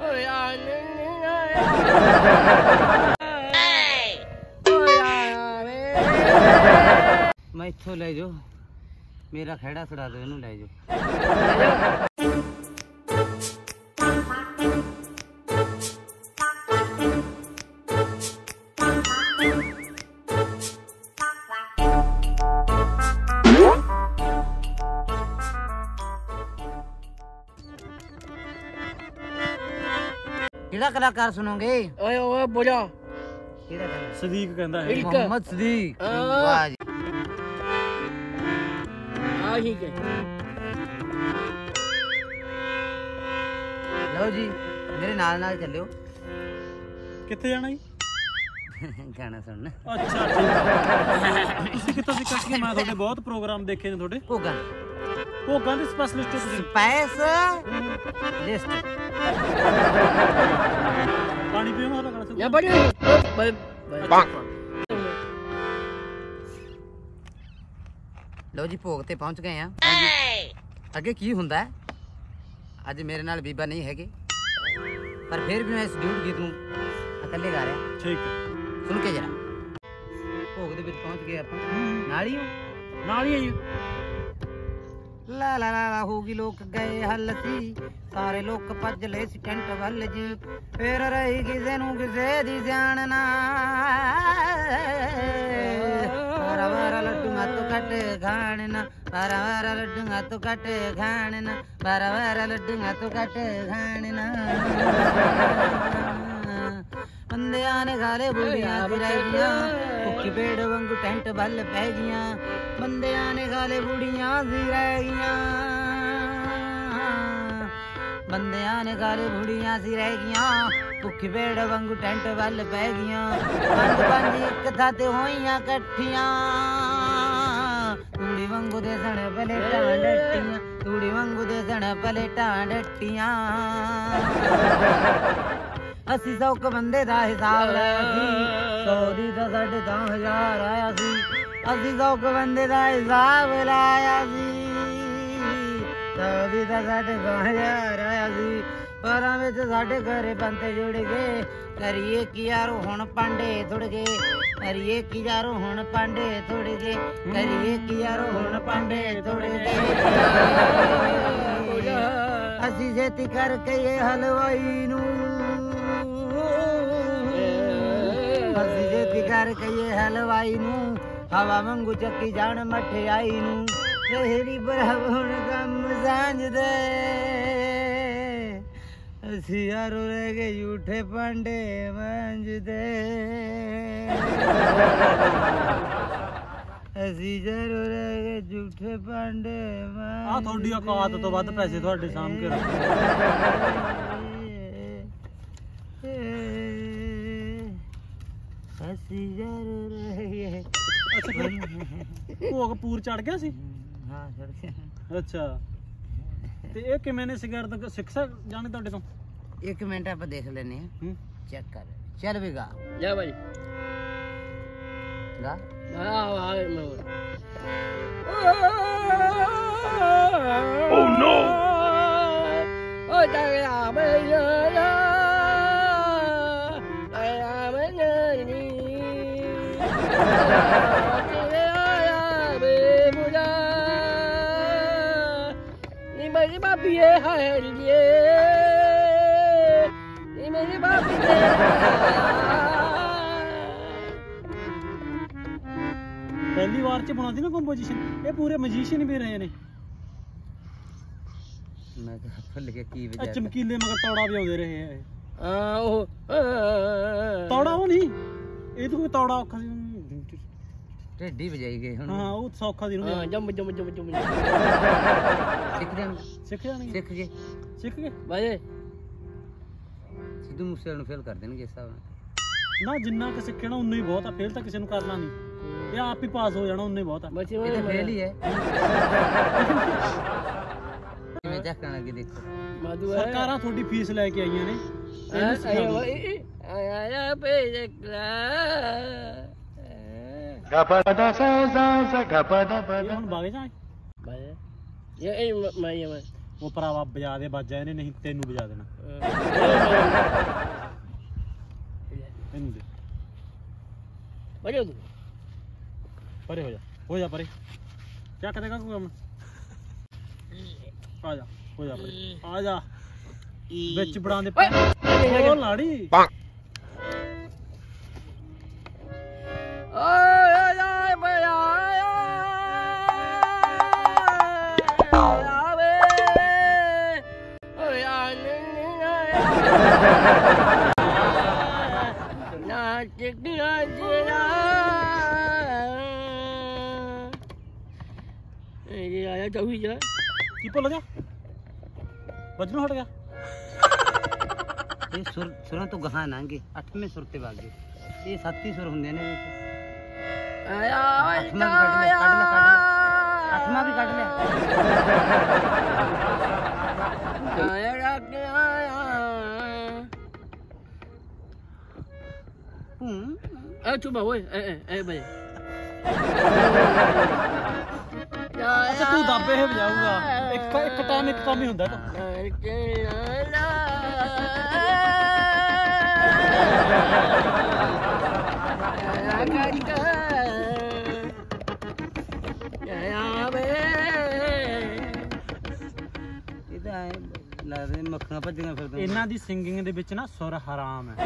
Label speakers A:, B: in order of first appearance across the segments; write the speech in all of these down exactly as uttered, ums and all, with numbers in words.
A: मैं इत्थों ले जाओ मेरा खेड़ा छुड़ा दो इनू ले जाओ। केड़ा कलाकार सुनोगे? ओए ओए बोला केड़ा कहंदा?
B: सदीक कहंदा है।
A: मोहम्मद सदीक। वाह जी आ ही के लो जी मेरे नाल नाल चलियो।
B: किथे जाना जी?
A: गाना सुनना।
B: अच्छा ठीक है। ਤੁਸੀਂ ਕਿੱਥੋਂ ਸਿੱਖਿਆ ਸੀ? ਮੈਂ ਤੁਹਾਡੇ ਬਹੁਤ ਪ੍ਰੋਗਰਾਮ ਦੇਖੇ ਨੇ ਤੁਹਾਡੇ।
A: ਭੋਗਾਂ
B: ਭੋਗਾਂ ਦੇ ਸਪੈਸ਼ਲਿਸਟ ਹੋ ਤੁਸੀਂ?
A: ਸਪੈਸ਼ਲਿਸਟ।
B: ਪਾਣੀ ਪੀਓ ਮੈਂ ਗਾਣਾ ਸੁਣ।
A: ਯਾ ਬੜੀ ਲਓ ਜੀ ਭੋਗ ਤੇ ਪਹੁੰਚ ਗਏ ਆ। ਅੱਗੇ ਕੀ ਹੁੰਦਾ ਹੈ? ਅੱਜ ਮੇਰੇ ਨਾਲ ਬੀਬਾ ਨਹੀਂ ਹੈਗੇ ਪਰ ਫਿਰ ਵੀ ਮੈਂ ਇਸ ਡਿਊਟ ਗੀਤ ਨੂੰ ਇਕੱਲੇ ਗਾ ਰਿਹਾ।
B: ਠੀਕ ਹੈ
A: ਸੁਣ ਕੇ ਜਰਾ। ਭੋਗ ਦੇ ਵਿੱਚ ਪਹੁੰਚ ਗਏ ਆਪਾਂ। ਨਾਲ ਹੀ ਹੋ? ਨਾਲ ਹੀ ਆਈਓ। ਲਾ ਲਾ ਲਾ ਹੋਗੀ ਲੋਕ ਗਏ ਹੱਲ ਸੀ ਸਾਰੇ ਲੋਕ ਭੱਜ ਲਏ ਸੀ ਟੈਂਟ ਵੱਲ ਜੀ ਫੇਰ ਰਹੀ ਕਿਸੇ ਨੂੰ ਕਿਸੇ ਦੀ ਜਾਣ ਨਾ ਵਾਰਾ ਵਾਰਾ ਲੱਡੂਆਂ ਤੋਂ ਕੱਟ ਖਾਣ ਨਾ ਵਾਰਾ ਵਾਰਾ ਲੱਡੂਆਂ ਤੋਂ ਕੱਟ ਖਾਣ ਨਾ ਵਾਰਾ ਵਾਰਾ ਲੱਡੂਆਂ ਤੋਂ ਕੱਟ ਖਾਣ ਨਾ ਬੰਦਿਆਂ ਨੇ ਗਾਲੇ ਬੁੜੀਆਂ ਸੀ ਰਹਿ ਗਈਆਂ ਭੁੱਖੀ ਪੇੜ ਵਾਂਗੂ ਟੈਂਟ ਵੱਲ ਪੈ ਗਈਆਂ ਬੰਦਿਆਂ ਨੇ ਗਾਲੇ ਬੁੜੀਆਂ ਸੀ ਰਹਿ ਗਈਆਂ ਬੰਦਿਆਂ ਨੇ ਗਾਲੇ ਬੁੜੀਆਂ ਸੀ ਰਹਿ ਗਈਆਂ ਭੁੱਖੀ ਪੇੜ ਵਾਂਗੂ ਟੈਂਟ ਵੱਲ ਪੈ ਗਈਆਂ ਪੰਜ ਪੰਜ ਇੱਕ ਥਾਂ ਤੇ ਹੋਈਆਂ ਇਕੱਠੀਆਂ ਤੂੜੀ ਵਾਂਗੂ ਦੇ ਸਣੇ ਪਲੇਟਾਂ ਡੱਟੀਆਂ ਤੂੜੀ ਵਾਂਗੂ ਦੇ ਸਣੇ ਪਲੇਟਾਂ ਡੱਟੀਆਂ ਅਸੀਂ ਸੌ ਕੁ ਬੰਦੇ ਦਾ ਹਿਸਾਬ ਲਾਇਆ ਸੀ ਸੌ ਦੀ ਤਾਂ ਸਾਢੇ ਤਾਂ ਹਜ਼ਾਰ ਆਇਆ ਸੀ ਅਸੀਂ ਸੌ ਕੁ ਬੰਦੇ ਦਾ ਹਿਸਾਬ ਲਾਇਆ ਸੀ ਸੌ ਦੀ ਤਾਂ ਸਾਢੇ ਤਾਂ ਹਜ਼ਾਰ ਆਇਆ ਸੀ ਬਾਰਾਂ ਵਿੱਚ ਸਾਡੇ ਘਰੇ ਬੰਦੇ ਜੁੜ ਗਏ ਕਰੀਏ ਕੀ ਯਾਰੋ ਹੁਣ ਪਾਂਡੇ ਥੁੜ ਗਏ ਕਰੀਏ ਕੀ ਯਾਰੋ ਹੁਣ ਪਾਂਡੇ ਥੁੜ ਗਏ ਕਰੀਏ ਕੀ ਯਾਰੋ ਹੁਣ ਪਾਂਡੇ ਥੁੜ ਗਏ ਅਸੀਂ ਛੇਤੀ ਕਰਕੇ ਇਹ ਹਲਵਾਈ ਨੂੰ ਅਸੀਂ ਛੇਤੀ ਕਰਕੇ ਇਹ ਹਲਵਾਈ ਨੂੰ ਹਵਾ ਵਾਂਗੂ ਚੱਕੀ ਜਾਣ ਮਠਿਆਈ ਨੂੰ ਤੇਰੀ ਬਰਾਬਰ ਹੁਣ ਕੰਮ ਸਾਂਝਦੇ ਅਸੀਂ ਯਾਰੋ ਰਹਿ ਗਏ ਝੂਠੇ ਪਾਂਡੇ ਮਾਂਜਦੇ ਅਸੀਂ ਯਾਰੋ ਰਹਿ ਗਏ ਝੂਠੇ ਪਾਂਡੇ ਮਾਂਜਦੇ
B: ਆ ਤੁਹਾਡੀ ਔਕਾਤ ਤੋਂ ਵੱਧ ਪੈਸੇ ਤੁਹਾਡੇ ਸਾਹਮਣੇ ਰੱਖੋ ਅਸੀਂ ਯਾਰੋ ਰਹਿ ਗਏ। ਅੱਛਾ ਭੋਗ ਪੂਰ ਚੜ ਗਿਆ ਸੀ? ਹਾਂ ਚੜ ਗਿਆ। ਅੱਛਾ ਤੇ ਇਹ ਕਿਵੇਂ ਨੇ ਸਿਗਰਟ ਸਿੱਖ ਜਾਣੇ ਤੁਹਾਡੇ ਤੋਂ? ਇੱਕ ਮਿੰਟ ਆਪਾਂ ਦੇਖ ਲੈਨੇ ਆ ਚੈੱਕ ਕਰ ਚੱਲ ਵੀ ਗਾ ਜਾ ਭਾਈ ਗਾ ਆ ਆ ਮੈਂ ਓ ਨੋ ਓ ਜਾ ਆ ਮੈਂ ਜਾ ਆ ਮੈਂ ਨੀ मेरी बापी है लिए ये मेरी बापी है पहली बार च बनाती ना कंपोजिशन ये पूरे मजीशियन भी रहे ने मैं फुल के की वजह चमकीले मगर तौड़ा भी आउंदे रहे हैं हां ओ तौड़ा हो नहीं ये तो कोई तौड़ा औखा ਢੇਡੀ ਵਜਾਈ ਗਏ ਹੁਣ ਹਾਂ ਉਹ ਸੌਖਾ ਦੀ ਨੂੰ ਹਾਂ ਜੰਮ ਜੰਮ ਜੰਮ ਜੰਮ ਸਿੱਖ ਜਾਣ ਸਿੱਖ ਜਾਣਗੇ ਸਿੱਖ ਗਏ ਸਿੱਖ ਗਏ ਬਾਏ ਸਿੱਧੂ ਮੂਸੇ ਨੂੰ ਫੇਲ ਕਰ ਦੇਣਗੇ ਇਸ ਹਿਸਾਬ ਨਾਲ ਨਾ ਜਿੰਨਾ ਕਿ ਸਿੱਖਣਾ ਉਨਾ ਹੀ ਬਹੁਤ ਆ ਫੇਲ ਤਾਂ ਕਿਸੇ ਨੂੰ ਕਰਨਾ ਨਹੀਂ ਇਹ ਆਪ ਹੀ ਪਾਸ ਹੋ ਜਾਣਾ ਉਨਾ ਹੀ ਬਹੁਤ ਆ ਬੱਚੇ ਇਹ ਤਾਂ ਫੇਲ ਹੀ ਹੈ ਕਿਵੇਂ ਚੱਕਣ ਲੱਗੇ ਦੇਖੋ ਮਾਦੂ ਸਰਕਾਰਾਂ ਤੁਹਾਡੀ ਫੀਸ ਲੈ ਕੇ ਆਈਆਂ ਨੇ ਆਇਆ ਆਇਆ ਭੇਜਕਲਾ ਗਪਦਾ ਸਾ ਸਾ ਗਪਦਾ ਬਦਾ ਹੁਣ ਬਾਗੇ ਜਾ ਬਾਏ ਇਹ ਇਹ ਮੈਂ ਮੈਂ ਉਹ ਭਰਾਵਾ ਵਜਾ ਦੇ ਬਾਜਾ ਇਹਨੇ ਨਹੀਂ ਤੈਨੂੰ ਵਜਾ ਦੇਣਾ ਪਰੇ ਪਰੇ ਹੋ ਜਾ ਹੋ ਜਾ ਪਰੇ ਚੱਕ ਦੇਗਾ ਕੋਈ ਕੰਮ ਆ ਜਾ ਹੋ ਜਾ ਪਰੇ ਆ ਜਾ ਵਿੱਚ ਬੜਾਂ ਦੇ ਉਹ ਲਾੜੀ ਓਏ ਓਏ ਬਇਆ ਆਵੇ ਓਏ ਆ ਨਾ ਟਿਕਣਾ ਜਿਹੜਾ ਇਹ ਆਇਆ ਜਾਊ ਜਾ ਕੀ ਭੁੱਲ ਗਿਆ ਵਜਨ ਹਟ ਗਿਆ
A: ਇਹ ਸੁਰ ਸੁਰਾਂ ਤੋਂ ਗਾਹਾਂ ਨਾਂਗੇ ਅੱਠਵੇਂ ਸੁਰ ਤੇ ਵਾਗੇ ਇਹ ਸੱਤ ਹੀ ਸੁਰ ਹੁੰਦੇ ਨੇ ਆਇਆ ਅੱਠਵਾਂ ਵੀ ਕੱਢ ਲੈ ਕੱਢ ਲੈ ਅੱਠਵਾਂ ਵੀ ਕੱਢ ਲੈ ਆਇਆ ਰੱਖ ਆਇਆ ਹੂੰ ਆ ਚੁੱਪ ਓਏ ਐ ਐ ਬਈ ਅੱਛਾ ਤੂੰ ਦਾਬੇ ਹੈ ਵਜਾਊਗਾ ਇੱਕ ਇੱਕ ਟਾਈਮ ਇੱਕ ਕੰਮ ਹੀ ਹੁੰਦਾ ਤਾਂ ਮੱਖੀਆਂ ਭੱਜੀਆਂ ਫਿਰਦੀਆਂ ਇਹਨਾਂ ਦੀ ਸਿੰਗਿੰਗ ਦੇ ਵਿੱਚ ਨਾ ਸੁਰ ਹਰਾਮ ਹੈ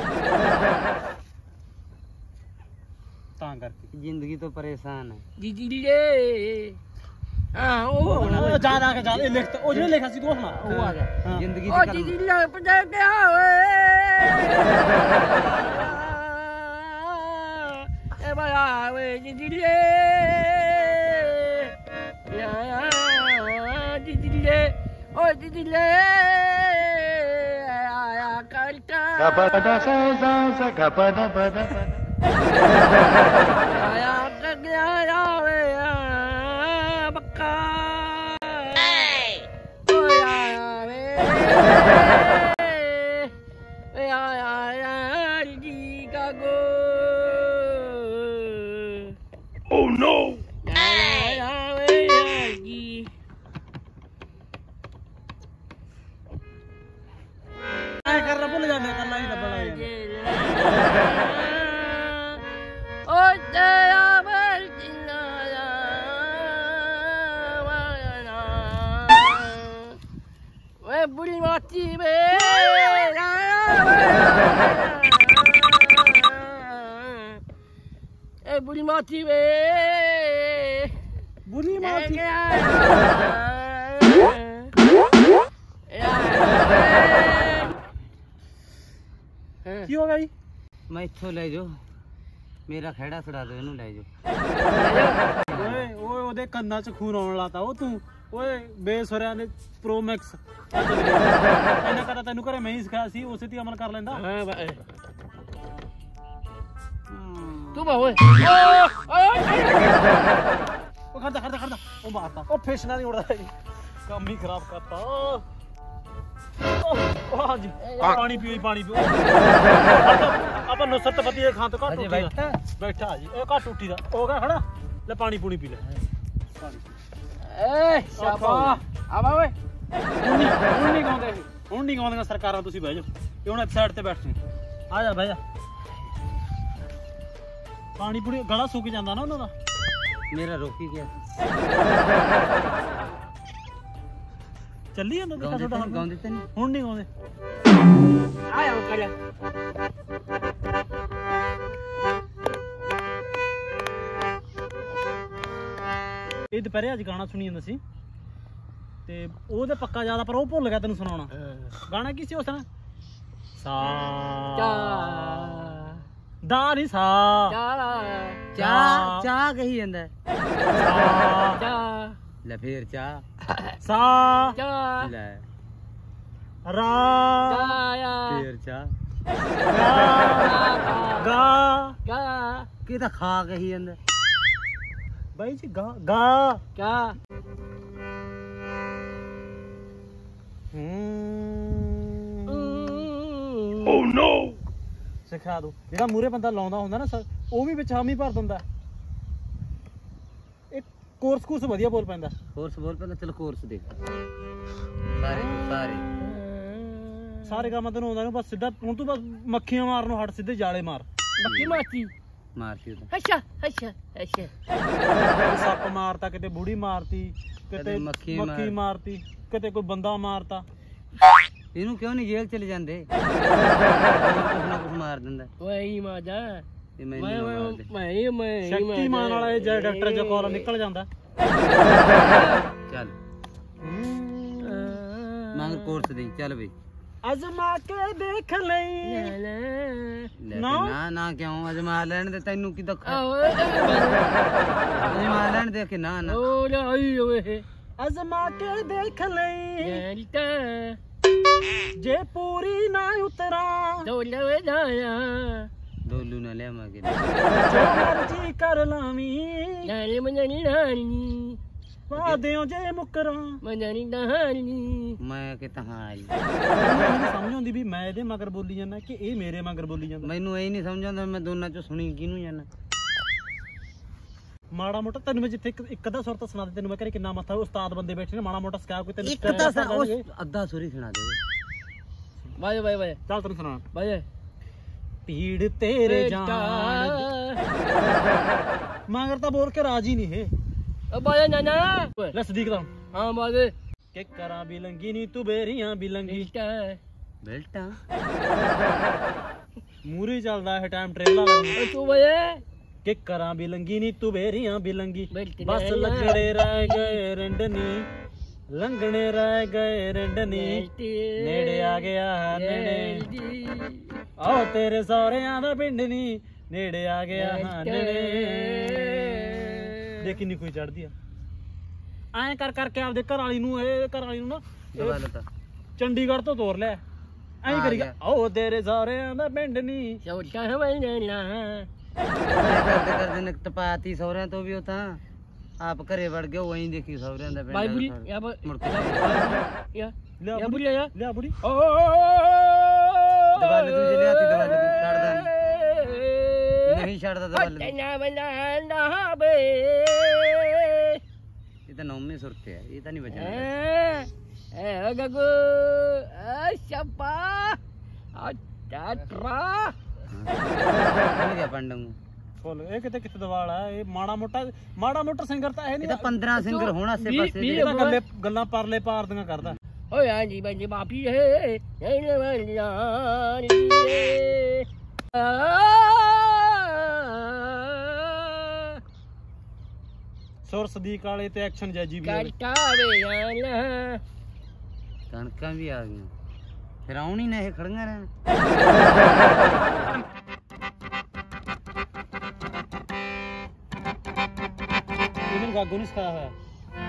A: ਤਾਂ ਕਰਕੇ ਜ਼ਿੰਦਗੀ ਤੋਂ ਪਰੇਸ਼ਾਨ ਹੈ ਜੀ ਜੀ ਰੇ ਹਾਂ ਉਹ ਯਾਦ ਆ ਗਿਆ ਯਾਦ ਇਹ ਲਿਖ ਉਹ ਜਿਹੜਾ ਲਿਖਿਆ ਸੀ ਤੂੰ ਸੁਣਾ ਉਹ ਆ ਗਿਆ ਜ਼ਿੰਦਗੀ ਦੀ ਜੀ ਜੀ ਲੈ ਪਜਾ ਗਿਆ ਓਏ ਏ ਬਾਇਆ ਓਏ ਜੀ ਜੀ ਰੇ ਯਾ ਜੀ ਜੀ ਰੇ ਓ ਜੀ ਜੀ ਰੇ ਆਇਆ ਕਰਤਾ ਗਪਦਾ ਸਾ ਸਾ ਗਪਦਾ ਬਦਾ ਆਇਆ ਕਗਿਆ ਆਵੇ ਬੱਕਾ ਓਏ ਆਵੇ ਓਏ ਆਇਆ ਜੀ ਕਾ ਗੋ ਓ ਨੋ ਆਇਆ ਵੇ ਜੀ ਐ ਕਰ ਭੁੱਲ ਜਾਂਦੇ ਕਰ ਲਾਈ ਦੱਬਣ ਲੱਗ ਜਾਂਦੇ ਓਏ ਤੇਰਾ ਵਰਜਿਨਾ ਓਏ ਬੁੜੀ ਮਾਤੀ ਵੇ ਏ ਬੁੜੀ ਮਾਤੀ ਵੇ ਬੁੜੀ ਮਾਤੀ ਕੀ ਹੋ ਗਿਆ ਜੀ ਮੈਂ ਇੱਥੋਂ ਲੈ ਜਾਓ ਮੇਰਾ ਖਹਿੜਾ ਛੁਡਾ ਦਿਓ ਇਹਨੂੰ ਲੈ ਜਾਓ ਓਏ ਓਏ ਉਹਦੇ ਕੰਨਾਂ 'ਚ ਖੂਨ ਆਉਣ ਲਾਤਾ ਉਹ ਤੂੰ ਓਏ ਬੇਸੁਰਿਆਂ ਦੇ ਪ੍ਰੋ ਮੈਕਸ ਇਹਨਾਂ ਕਰਾ ਤੈਨੂੰ ਘਰੇ ਮੈਂ ਹੀ ਸਿਖਾਇਆ ਸੀ ਉਸੇ ਤੇ ਅਮਲ ਕਰ ਲੈਂਦਾ ਹਾਂ ਬਾਈ ਤੂੰ ਬਾ ਓਏ ਉਹ ਖੜਦਾ ਖੜਦਾ ਖੜਦਾ ਉਹ ਮਾਰਤਾ ਉਹ ਫੇਸ਼ਨਾਂ ਦੀ ਉੜਦਾ ਜੀ ਕੰਮ ਹੀ ਖਰਾਬ ਕਰਤਾ ਉਹ ਹਾਂਜੀ ਪਾਣੀ ਪੀਓ ਪਾਣੀ ਪੀਓ ਆਪਾਂ ਨੁਸਰਤ ਫਤਿਹ ਖਾਂ ਤੋਂ ਘੱਟ ਉੱਠੀ ਦਾ ਬੈਠਾ ਜੀ ਇਹ ਘੱਟ ਉੱਠੀ ਦਾ ਹੋ ਗਿਆ ਖੜਾ ਲੈ ਪਾਣੀ ਪੂਣੀ ਪੀ ਲੈ ਏ ਸ਼ਾਬਾ ਆਵਾ ਓਏ ਹੁਣ ਨਹੀਂ ਹੁਣ ਨਹੀਂ ਗਾਉਂਦੇ ਹੁਣ ਨਹੀਂ ਗਾਉਂਦੀਆਂ ਸਰਕਾਰਾਂ ਤੁਸੀਂ ਬਹਿ ਜਾਓ ਇਹ ਹੁਣ ਇੱਕ ਸਾਈਡ ਤੇ ਬੈਠ ਆ ਜਾ ਬਹਿ ਜਾ ਪਾਣੀ ਪੂਣੀ ਗਲਾ ਸੁੱਕ ਜਾਂਦਾ ਨਾ ਉਹਨਾਂ ਦਾ ਮੇਰਾ ਰੋਕੀ ਗਿਆ ਚੱਲੀ ਜਾਂਦਾ ਦੇਖਾ ਤੁਹਾਡਾ ਗਾਉਂਦੇ ਤੇ ਨਹੀਂ ਹੁਣ ਨਹੀਂ ਗਾਉਂਦੇ ਆਇਆ ਉਹ ਕਰ ਇਹ ਦੁਪਹਿਰੇ ਅੱਜ ਗਾਣਾ ਸੁਣੀ ਜਾਂਦਾ ਸੀ ਤੇ ਉਹ ਤੇ ਪੱਕਾ ਜ਼ਿਆਦਾ ਪਰ ਉਹ ਭੁੱਲ ਗਿਆ ਤੈਨੂੰ ਸੁਣਾਉਣਾ ਗਾਣਾ ਕੀ ਸੀ ਉਸ ਨਾਲ ਸਾ ਦਾ ਨਹੀਂ ਸਾ ਚਾ ਚਾ ਕਹੀ ਜਾਂਦਾ ਚਾ ਲੈ ਫੇਰ ਚਾ ਸਾ ਚਾ ਲੈ ਰਾ ਫੇਰ ਚਾ ਗਾ ਗਾ ਕੀ ਤਾਂ ਖਾ ਕਹੀ ਜਾਂਦਾ ਬਾਈ ਜੀ ਗਾ ਗਾ ਕਿਆ ਓ ਨੋ ਸਿਖਾ ਦੋ ਜਿਹੜਾ ਮੂਰੇ ਬੰਦਾ ਲਾਉਂਦਾ ਹੁੰਦਾ ਨਾ ਉਹ ਵੀ ਵਿੱਚ ਹਾਮੀ ਭਰ ਦਿੰਦਾ ਇਹ ਕੋਰਸ ਕੋਰਸ ਵਧੀਆ ਬੋਲ ਪੈਂਦਾ ਕੋਰਸ ਬੋਲ ਪੈਂਦਾ ਚਲ ਕੋਰਸ ਦੇਖ ਸਾਰੇ ਸਾਰੇ ਸਾਰੇ ਕੰਮ ਤੈਨੂੰ ਆਉਂਦਾ ਨੂੰ ਬਸ ਸਿੱਧਾ ਹੁਣ ਤੂੰ ਬਸ ਮੱਖੀਆਂ ਮਾਰਨੋਂ ਹਟ ਸਿੱਧੇ ਜਾਲੇ ਮਾਰ ਮੱਖੀ ਮਾਰਤੀ ਮਾਰਤੀ ਉਹ
B: ਅੱਛਾ ਅੱਛਾ ਅੱਛਾ ਸੱਪ ਮਾਰਤਾ ਕਿਤੇ ਬੁੜੀ ਮਾਰਤੀ ਕਿਤੇ ਮੱਖੀ ਮੱਖੀ ਮਾਰਤੀ ਕਿਤੇ ਕੋਈ ਬੰਦਾ ਮਾਰਤਾ
A: ਇਹਨੂੰ ਕਿਉਂ ਨਹੀਂ ਜੇਲ੍ਹ ਚਲੇ ਜਾਂਦੇ ਕੁਛ ਨਾ ਕੁਛ ਮਾਰ ਦਿੰਦਾ ਓਏ ਮਾਦਾ ਮੈਂ ਮੈਂ ਮੈਂ
B: ਸ਼ਕਤੀਮਾਨ ਵਾਲਾ ਇਹ ਜਿਹੜਾ ਡਾਕਟਰ ਜਕੌਰ ਨਿਕਲ ਜਾਂਦਾ
A: ਚੱਲ ਮੰਗ ਕੋਰਸ ਦੇ ਚੱਲ ਬਈ
B: ਅਜ਼ਮਾ ਕੇ ਦੇਖ ਲਈ
A: ਨਾ ਨਾ ਕਿਉਂ ਅਜ਼ਮਾ ਲੈਣ ਦੇ ਤੈਨੂੰ ਕੀ ਦੁੱਖ ਅਜ਼ਮਾ ਲੈਣ ਦੇ ਕਿ ਨਾ ਨਾ
B: ਅਜ਼ਮਾ ਕੇ ਦੇਖ ਲਈ ਜੇ ਪੂਰੀ ਨਾ ਉਤਰਾਂ
A: ਦੋਲੂ ਨਾ ਲਿਆਵਾਂਗੇ
B: ਜੋ ਮਰਜੀ ਕਰ ਲਾਵੀਂ ਨਾਲੇ ਮੰਨਣੀ ਨਾਨੀ ਵਾਦਿਓ ਜੇ ਮੁਕਰਾਂ ਮੰਨਣੀ ਨਾਨੀ
A: ਮੈਂ ਕਿ ਤਹਾਈ
B: ਮੈਨੂੰ ਸਮਝ ਆਉਂਦੀ ਵੀ ਮੈਂ ਇਹਦੇ ਮਗਰ ਬੋਲੀ ਜਾਂਦਾ ਕਿ ਇਹ ਮੇਰੇ ਮਗਰ ਬੋਲੀ ਜਾਂਦਾ
A: ਮੈਨੂੰ ਇਹ ਨਹੀਂ ਸਮਝ ਆਉਂਦਾ ਮੈਂ ਦੋਨਾਂ ਚੋਂ ਸੁਣੀ ਕਿਹਨੂੰ ਜਾਣਾ
B: ਮਾੜਾ ਮੋਟਾ ਤੈਨੂੰ ਮੈਂ ਜਿੱਥੇ ਇੱਕ ਅੱਧਾ ਸੁਰ ਤਾਂ ਸੁਣਾ ਦੇ ਤੈਨੂੰ ਮੈਂ ਕਰੇ ਕਿੰਨਾ ਮੱਥਾ ਉਸਤਾਦ ਬੰਦੇ ਬੈਠੇ ਨੇ ਮਾੜਾ ਮੋਟਾ ਸਿਖਾ ਕੋਈ ਤੈਨੂੰ
A: ਇੱਕ ਅੱਧਾ ਅੱਧਾ ਸੁਰੀ ਸੁਣਾ ਦੇ
B: ਬਾਏ ਬਾਏ ਬਾਏ ਚੱਲ ਤੈਨੂੰ ਸੁਣਾ ਬਾਏ ਪੀੜ ਤੇਰੇ ਜਾਨ ਮਗਰ ਤਾਂ ਬੋਲ ਕੇ ਰਾਜੀ ਨਹੀਂ ਹੈ ਓ ਬਾਏ ਨਾ ਨਾ ਲੈ ਸਦੀਕ ਦਾ ਹਾਂ ਬਾਏ ਕਿ ਕਰਾਂ ਬਿਲੰਗੀ ਨੀ ਤੂੰ ਬੇਰੀਆਂ ਬਿਲੰਗੀ
A: ਬੈਲਟਾਂ
B: ਮੂਰੀ ਚੱਲਦਾ ਹੈ ਟਾਈਮ ਟ੍ਰੇਲਾ ਲੱਗਦਾ ਤੂੰ ਬਾਏ ਕਿ ਕਰਾਂ ਬਿਲੰਗੀ ਨੀ ਤੂੰ ਬੇਰੀਆਂ ਬਿਲੰਗੀ ਬਸ ਲੱਗੜੇ ਰਹਿ ਗਏ ਰੰਡਨੀ ਲੰਘਣੇ ਰਹਿ ਗਏ ਰੰਡਨੀ ਨੇੜੇ ਆ ਗਿਆ ਨੇੜੇ ਆਓ ਤੇਰੇ ਸਹੁਰਿਆਂ ਦਾ ਪਿੰਡ ਨੀ ਨੇੜੇ ਆ ਗਿਆ ਹਾਂ ਨੇੜੇ ਦੇਖੀ ਨੀ ਕੋਈ ਚੜਦੀ ਆ ਐਂ ਕਰ ਕਰਕੇ ਆਪਦੇ ਘਰ ਵਾਲੀ ਨੂੰ ਇਹ ਘਰ ਵਾਲੀ ਨੂੰ ਨਾ ਚੰਡੀਗੜ੍ਹ ਤੋਂ ਤੋਰ ਲੈ ਐਂ ਕਰੀ ਆਓ ਤੇਰੇ ਸਹੁਰਿਆਂ ਦਾ ਪਿੰਡ ਨੀ
A: ਕਰਦੇ ਕਰਦੇ ਨਿਕਟ ਪਾਤੀ ਸਹੁਰਿਆਂ ਤੋਂ ਵੀ ਉਹ ਤਾਂ ਆਪ ਘਰੇ ਵੜ ਗਏ ਵਹੀਂ ਦੇਖੀ ਸਹੁਰਿਆਂ ਦਾ ਪਿੰਡ
B: ਬਾਈ ਬੁੜੀ ਯਾ ਮੁੜ ਕੇ ਯਾ ਲਿਆ ਬੁੜੀ ਆ ਲਿਆ ਬੁੜੀ ਓ
A: ਦਵਾਲੇ ਤੂੰ ਜੇ ਲਿਆਤੀ ਦਵਾਲੇ ਤੂੰ ਛੱਡਦਾ ਨਹੀਂ ਛੱਡਦਾ ਦਵਾਲੇ
B: ਨਾ ਬਣਾ ਨਾ ਬੇ
A: ਇਹ ਤਾਂ ਨੌਵੇਂ ਸੁਰ ਤੇ ਹੈ ਇਹ ਤਾਂ ਨਹੀਂ ਬਚਣਾ
B: ਐ ਗਗੂ ਆ ਸ਼ਪਾ ਆ ਟਾਟਰਾ
A: ਹੋ ਗਿਆ ਪੰਡੰਗ
B: ਫੁੱਲ ਇਹ ਕਿਤੇ ਕਿਤੇ ਦਵਾਲ ਆ ਇਹ ਮਾੜਾ ਮੋਟਾ ਮਾੜਾ ਮੋਟਾ ਸਿੰਗਰ ਤਾਂ ਹੈ ਨਹੀਂ
A: ਇਹ ਤਾਂ ਪੰਦਰਾਂ ਸਿੰਗਰ ਹੋਣ ਆਸੇ ਪਾਸੇ
B: ਇਹ ਤਾਂ ਗੱਲੇ ਗੱਲਾਂ ਪਰਲੇ ਪਾਰ ਦੀਆਂ ਕਰਦਾ ਓਏ ਹਾਂਜੀ ਬੰਜੀ ਬਾਪੀ ਹੈ ਇਹਨੇ ਵਾਲਿਆਨੀ ਸੁਰ ਸਦੀਕ ਵਾਲੇ ਤੇ ਐਕਸ਼ਨ ਜੈਜੀ ਵੀ ਵਾਲੇ
A: ਕਣਕਾਂ ਵੀ ਆ ਗਈਆਂ ਫਿਰ ਆਉਣੀ ਨਾ ਇਹ ਖੜੀਆਂ ਰਹਿਣ
B: ਇਹਨੂੰ ਗਾਗੋ ਨਹੀਂ ਸਿਖਾਇਆ ਹੋਇਆ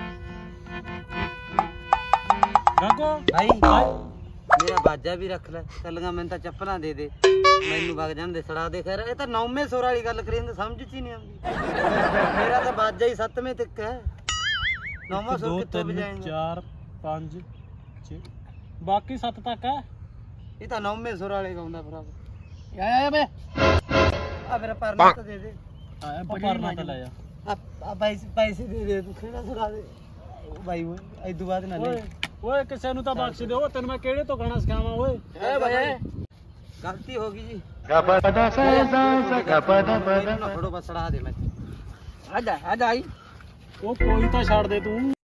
B: ਗਾਗੋ
A: ਭਾਈ ਮੇਰਾ ਬਾਜਾ ਵੀ ਰੱਖ ਲੈ ਚੱਲੀਆਂ ਮੈਨੂੰ ਤਾਂ ਚੱਪਲਾਂ ਦੇ ਦੇ ਮੈਨੂੰ ਵਗ ਜਾਣ ਦੇ ਸੜਾ ਦੇ ਖੈਰ ਇਹ ਤਾਂ ਨੌਵੇਂ ਸੁਰ ਵਾਲੀ ਗੱਲ ਕਰੀ ਜਾਂਦੇ ਸਮਝ ਚ ਹੀ ਨਹੀਂ ਆਉਂਦੀ ਮੇਰਾ ਤਾਂ ਬਾਜਾ ਹੀ ਸੱਤਵੇਂ ਤੱਕ ਹੈ ਨੌਵਾਂ ਸੁਰ ਕਿੱਥੋਂ ਵਜਾਏਂਗਾ
B: ਚਾਰ ਪੰਜ ਛੇ ਬਾਕੀ ਸੱਤ ਤੱਕ ਹੈ
A: ਇਹ ਤਾਂ ਨੌਵੇਂ ਸੁਰ ਵਾਲੇ ਗਾਉਂਦਾ ਭਰਾ
B: ਆ ਆ ਬੇ
A: ਆ ਮੇਰਾ ਪਰਨਾ ਤਾਂ ਦੇ ਦੇ
B: ਆ ਪਰਨਾ ਤਾਂ ਲੈ ਆ
A: ਆ ਪੈਸੇ ਪੈਸੇ ਦੇ ਦੇ ਤੂੰ ਕਿਹੜਾ ਸੁਣਾ ਦੇ ਬਾਈ ਓਏ ਇਦੋਂ ਬਾਅਦ ਨਾ ਲੈ
B: ਓਏ ਕਿਸੇ ਨੂੰ ਤਾਂ ਬਖਸ਼ ਦੇ ਓ ਤੈਨੂੰ ਮੈਂ ਕਿਹੜੇ ਤੋਂ ਗਾਣਾ ਸਿਖਾਵਾਂ ਓਏ ਏ ਭਾਈ
A: ਗਲਤੀ ਹੋ ਗਈ ਜੀ
B: ਗਪਦਾ ਸਦਾ ਗਪਦਾ ਪਦਾ
A: ਨਾ ਫੜੋ ਬਸ ਸੜਾ ਦੇ ਮੈਂ
B: ਆ ਜਾ ਆ ਜਾ ਆਈ ਉਹ ਕੋਈ ਤਾਂ ਛੱਡ ਦੇ ਤੂੰ